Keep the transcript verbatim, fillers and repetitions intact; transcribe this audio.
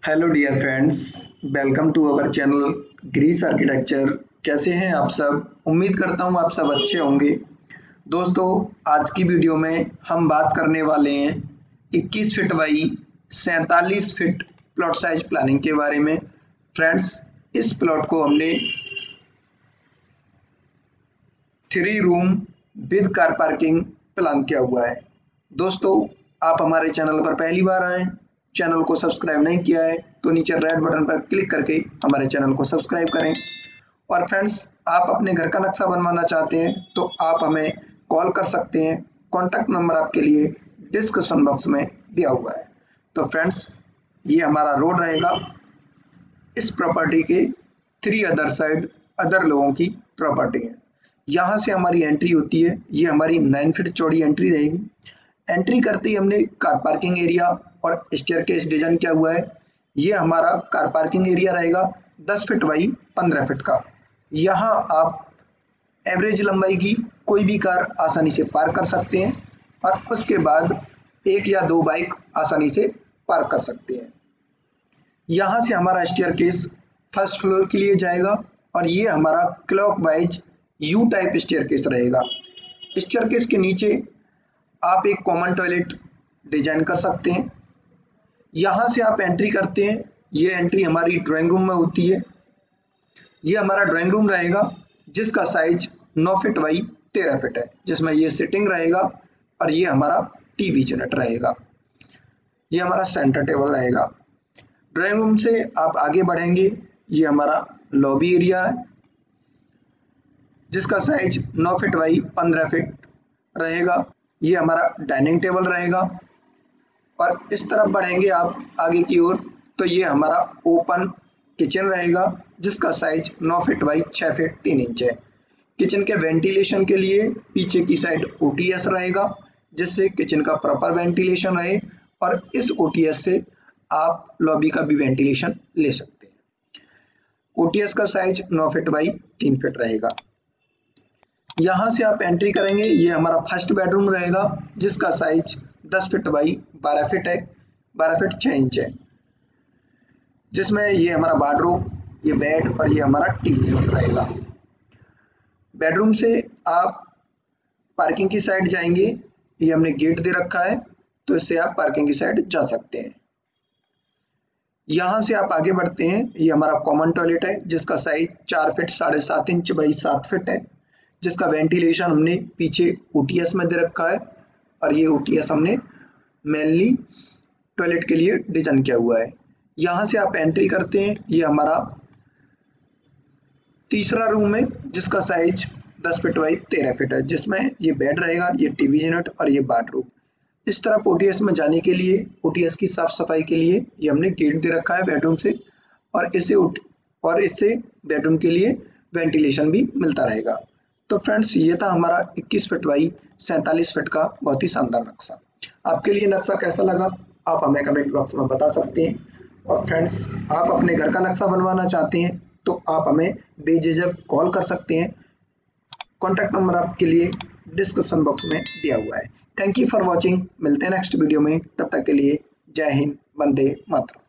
Hello dear friends, welcome to our channel Greece architecture. कैसे हैं आप सब? उम्मीद करता हूं आप सब अच्छे होंगे। दोस्तों, आज की वीडियो में हम बात करने वाले हैं इक्कीस फीट बाई सैंतालीस फीट प्लॉट साइज प्लानिंग के बारे में। फ्रेंड्स, इस प्लॉट को हमने three room with car parking plan किया हुआ है। दोस्तों, आप हमारे चैनल पर पहली बार आए, चैनल को सब्सक्राइब नहीं किया है तो नीचे रेड बटन पर क्लिक करके हमारे चैनल को सब्सक्राइब करें। और फ्रेंड्स, आप अपने घर का नक्शा बनवाना चाहते हैं तो आप हमें कॉल कर सकते हैं। कॉन्टैक्ट नंबर आपके लिए डिस्क्रिप्शन बॉक्स में दिया हुआ है। तो फ्रेंड्स, ये हमारा रोड रहेगा। इस प्रॉपर्टी के थ्री अदर साइड अदर लोगों की प्रॉपर्टी है। यहाँ से हमारी एंट्री होती है। ये हमारी नाइन फीट चौड़ी एंट्री रहेगी। एंट्री करते ही हमने कार पार्किंग एरिया और स्टेयरकेस डिजाइन किया हुआ है। ये हमारा कार पार्किंग एरिया रहेगा दस फीट बाई पंद्रह फीट का। यहाँ आप एवरेज लंबाई की कोई भी कार आसानी से पार्क कर सकते हैं और उसके बाद एक या दो बाइक आसानी से पार्क कर सकते हैं। यहाँ से हमारा स्टेयरकेस फर्स्ट फ्लोर के लिए जाएगा और ये हमारा क्लॉकवाइज यू टाइप स्टेयरकेस रहेगा। स्टेयरकेस के नीचे आप एक कॉमन टॉयलेट डिजाइन कर सकते हैं। यहाँ से आप एंट्री करते हैं। ये एंट्री हमारी ड्राइंग रूम में होती है। ये हमारा ड्राइंग रूम रहेगा जिसका साइज नौ फीट बाई तेरह फीट है, जिसमें ये सिटिंग रहेगा और ये हमारा टीवी यूनिट रहेगा। ये हमारा सेंटर टेबल रहेगा। ड्राइंग रूम से आप आगे बढ़ेंगे, ये हमारा लॉबी एरिया है जिसका साइज नौ फीट बाई पंद्रह फीट रहेगा। ये हमारा डाइनिंग टेबल रहेगा। और इस तरफ बढ़ेंगे आप आगे की ओर तो ये हमारा ओपन किचन रहेगा जिसका साइज नौ फीट बाई छः फीट तीन इंच है। किचन के वेंटिलेशन के लिए पीछे की साइड ओ टी एस रहेगा जिससे किचन का प्रॉपर वेंटिलेशन रहे और इस ओ टी एस से आप लॉबी का भी वेंटिलेशन ले सकते हैं। ओ टी एस का साइज नौ फीट बाई तीन फीट रहेगा। यहाँ से आप एंट्री करेंगे, ये हमारा फर्स्ट बेडरूम रहेगा जिसका साइज दस फीट बाई बारह फीट है, बारह फीट छः इंच है, जिसमें ये हमारा वार्डरोब, ये बेड और ये हमारा टीवी यूनिट रहेगा। बेडरूम से आप पार्किंग की साइड जाएंगे, ये हमने गेट दे रखा है तो इससे आप पार्किंग की साइड जा सकते हैं। यहाँ से आप आगे बढ़ते हैं, ये हमारा कॉमन टॉयलेट है जिसका साइज चार फीट साढ़े सात इंच बाई सात फीट है, जिसका वेंटिलेशन हमने पीछे ओ टी एस में दे रखा है और ये ओ टी एस हमने मेनली टॉयलेट के लिए डिजाइन किया हुआ है। यहाँ से आप एंट्री करते हैं, ये हमारा तीसरा रूम है जिसका साइज दस फीट बाई तेरह फीट है, जिसमें ये बेड रहेगा, ये टीवी यूनिट और ये बाथरूम। इस तरफ ओ टी एस में जाने के लिए ओ टी एस की साफ सफाई के लिए ये हमने गेट दे रखा है बेडरूम से और इससे और इससे बेडरूम के लिए वेंटिलेशन भी मिलता रहेगा। तो फ्रेंड्स, ये था हमारा इक्कीस फीट बाई सैंतालीस फीट का बहुत ही शानदार नक्शा। आपके लिए नक्शा कैसा लगा आप हमें कमेंट बॉक्स में बता सकते हैं। और फ्रेंड्स, आप अपने घर का नक्शा बनवाना चाहते हैं तो आप हमें बेझिझक कॉल कर सकते हैं। कॉन्टैक्ट नंबर आपके लिए डिस्क्रिप्शन बॉक्स में दिया हुआ है। Thank you for watching. मिलते हैं नेक्स्ट वीडियो में, तब तक के लिए जय हिंद, वंदे मातरम।